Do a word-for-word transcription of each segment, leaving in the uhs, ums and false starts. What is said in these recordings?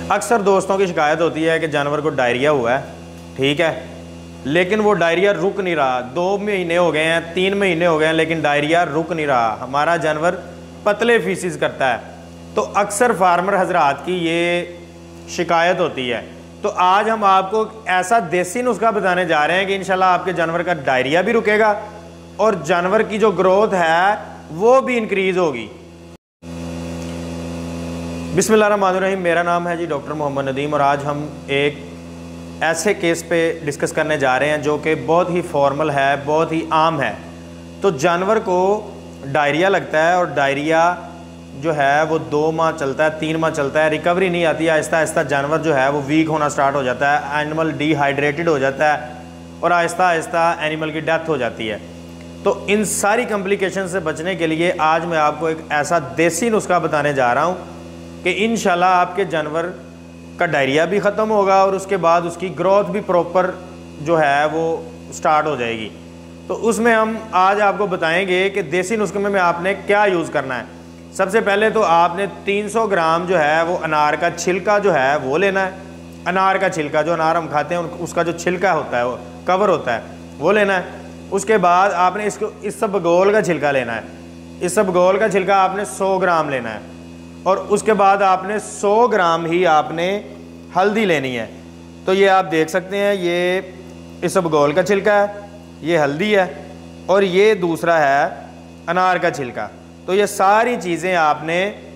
अक्सर दोस्तों की शिकायत होती है कि जानवर को डायरिया हुआ है, ठीक है, लेकिन वो डायरिया रुक नहीं रहा। दो महीने हो गए हैं, तीन महीने हो गए हैं, लेकिन डायरिया रुक नहीं रहा। हमारा जानवर पतले फीसिस करता है। तो अक्सर फार्मर हजरात की ये शिकायत होती है। तो आज हम आपको ऐसा देसी नुस्खा बताने जा रहे हैं कि इंशाल्लाह आपके जानवर का डायरिया भी रुकेगा और जानवर की जो ग्रोथ है वो भी इंक्रीज होगी। बिस्मिल्लाहिर्रहमानिर्रहीम। मेरा नाम है जी डॉक्टर मोहम्मद नदीम और आज हम एक ऐसे केस पे डिस्कस करने जा रहे हैं जो कि बहुत ही फॉर्मल है, बहुत ही आम है। तो जानवर को डायरिया लगता है और डायरिया जो है वो दो माह चलता है, तीन माह चलता है, रिकवरी नहीं आती। आहिस्ता आहिस्ता जानवर जो है वो वीक होना स्टार्ट हो जाता है, एनिमल डिहाइड्रेटेड हो जाता है और आहिस्ता आहिस्ता एनिमल की डेथ हो जाती है। तो इन सारी कॉम्प्लिकेशन से बचने के लिए आज मैं आपको एक ऐसा देसी नुस्खा बताने जा रहा हूँ कि इंशाल्लाह आपके जानवर का डायरिया भी ख़त्म होगा और उसके बाद उसकी ग्रोथ भी प्रॉपर जो है वो स्टार्ट हो जाएगी। तो उसमें हम आज आपको बताएंगे कि देसी नुस्खे में आपने क्या यूज़ करना है। सबसे पहले तो आपने तीन सौ ग्राम जो है वो अनार का छिलका जो है वो लेना है। अनार का छिलका, जो अनार हम खाते हैं उसका जो छिलका होता है, वो कवर होता है, वो लेना है। उसके बाद आपने इसको इसबगोल का छिलका लेना है। इसबगोल का छिलका आपने सौ ग्राम लेना है और उसके बाद आपने सौ ग्राम ही आपने हल्दी लेनी है। तो ये आप देख सकते हैं, ये इसबगोल का छिलका है, ये हल्दी है और ये दूसरा है अनार का छिलका। तो ये सारी चीज़ें आपने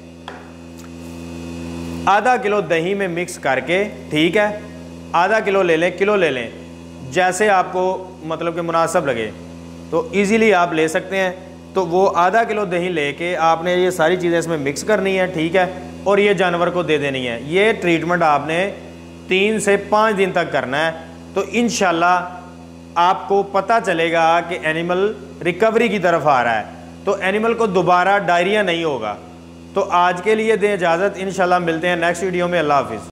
आधा किलो दही में मिक्स करके, ठीक है, आधा किलो ले लें, किलो ले लें, जैसे आपको मतलब कि मुनासिब लगे तो इजीली आप ले सकते हैं। तो वो आधा किलो दही लेके आपने ये सारी चीज़ें इसमें मिक्स करनी है, ठीक है, और ये जानवर को दे देनी है। ये ट्रीटमेंट आपने तीन से पाँच दिन तक करना है। तो इंशाल्लाह आपको पता चलेगा कि एनिमल रिकवरी की तरफ आ रहा है, तो एनिमल को दोबारा डायरिया नहीं होगा। तो आज के लिए दें इजाज़त, इंशाल्लाह मिलते हैं नेक्स्ट वीडियो में। अल्लाह हाफिज़।